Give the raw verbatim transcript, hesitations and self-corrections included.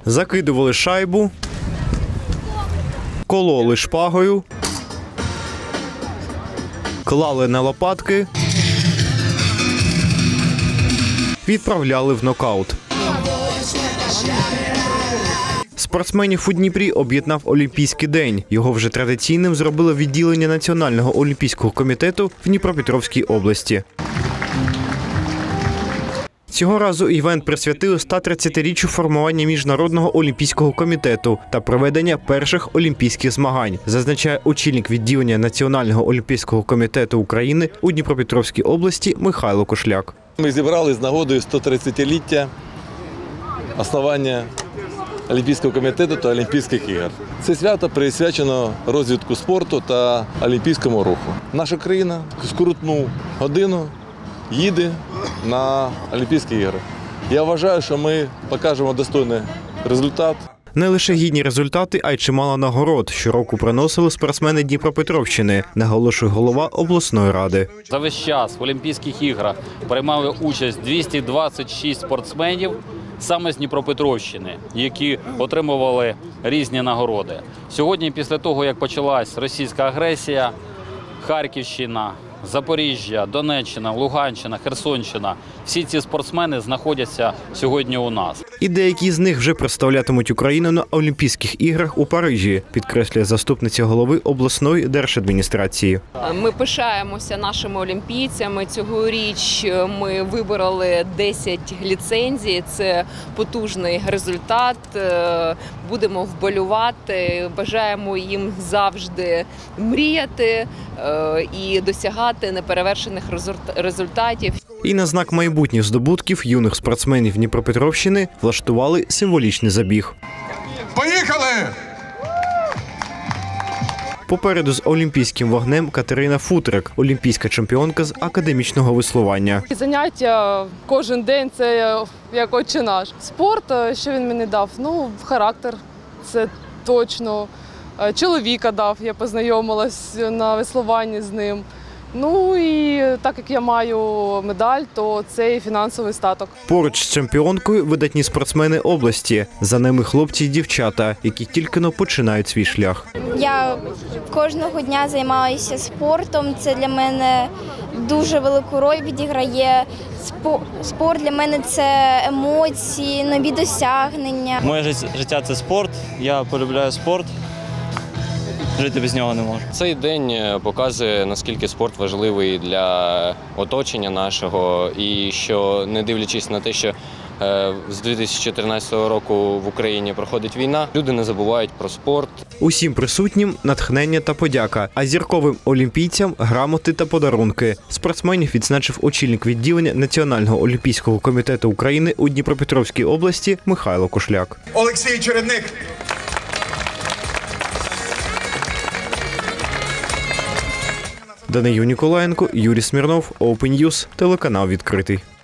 Закидували шайбу, кололи шпагою, клали на лопатки, відправляли в нокаут. Спортсменів у Дніпрі об'єднав Олімпійський день. Його вже традиційним зробило відділення Національного олімпійського комітету в Дніпропетровській області. Цього разу івент присвятили ста тридцятиріччю формування Міжнародного олімпійського комітету та проведення перших олімпійських змагань, зазначає очільник відділення Національного олімпійського комітету України у Дніпропетровській області Михайло Кошляк. Ми зібрали з нагодою сто тридцятиліття основання Олімпійського комітету та Олімпійських ігор. Це свято присвячено розвитку спорту та олімпійському руху. Наша країна в скрутну годину їде на Олімпійські ігри. Я вважаю, що ми покажемо достойний результат. Не лише гідні результати, а й чимало нагород щороку приносили спортсмени Дніпропетровщини, наголошує голова обласної ради. За весь час в Олімпійських іграх приймали участь двісті двадцять шість спортсменів саме з Дніпропетровщини, які отримували різні нагороди. Сьогодні, після того, як почалась російська агресія, Харківщина, Запоріжжя, Донеччина, Луганщина, Херсонщина – всі ці спортсмени знаходяться сьогодні у нас. І деякі з них вже представлятимуть Україну на Олімпійських іграх у Парижі, підкреслює заступниця голови обласної держадміністрації. Ми пишаємося нашими олімпійцями. Цьогоріч ми вибороли десять ліцензій. Це потужний результат. Будемо вболювати, бажаємо їм завжди мріяти і досягати неперевершених результатів. І на знак майбутніх здобутків юних спортсменів Дніпропетровщини влаштували символічний забіг. Поїхали! Попереду з олімпійським вогнем Катерина Футрик, олімпійська чемпіонка з академічного веслування. Заняття кожен день – це як отче наш. Спорт, що він мені дав? Ну, характер, це точно. Чоловіка дав, я познайомилась на веслуванні з ним. Ну і так як я маю медаль, то це і фінансовий статок. Поруч з чемпіонкою видатні спортсмени області. За ними хлопці і дівчата, які тільки-но починають свій шлях. Я кожного дня займаюся спортом. Це для мене дуже велику роль відіграє. Спорт для мене – це емоції, нові досягнення. Моє життя – це спорт. Я полюбляю спорт. Жити без нього не можу. Цей день показує, наскільки спорт важливий для оточення нашого і що, не дивлячись на те, що з дві тисячі чотирнадцятого року в Україні проходить війна, люди не забувають про спорт. Усім присутнім натхнення та подяка, а зірковим олімпійцям – грамоти та подарунки. Спортсменів відзначив очільник відділення Національного олімпійського комітету України у Дніпропетровській області Михайло Кошляк. Олексій Чередник. Данию Ніколаєнко, Юрій Смірнов, Open News, телеканал «Відкритий».